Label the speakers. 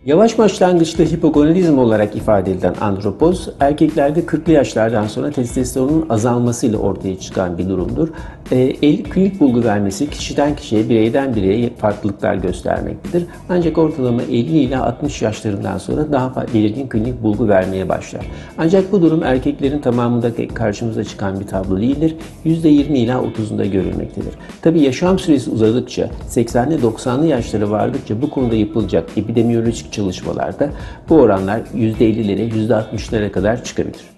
Speaker 1: Yavaş başlangıçta hipogonadizm olarak ifade edilen andropoz, erkeklerde 40'lı yaşlardan sonra testosteronun azalmasıyla ortaya çıkan bir durumdur. Klinik bulgu vermesi kişiden kişiye, bireyden bireye farklılıklar göstermektedir. Ancak ortalama 50 ile 60 yaşlarından sonra daha belirgin klinik bulgu vermeye başlar. Ancak bu durum erkeklerin tamamında karşımıza çıkan bir tablo değildir. %20 ila 30'unda görülmektedir. Tabi yaşam süresi uzadıkça, 80'li 90'lı yaşları vardıkça bu konuda yapılacak epidemiyolojik çalışmalarda bu oranlar %50'lere, %60'lara kadar çıkabilir.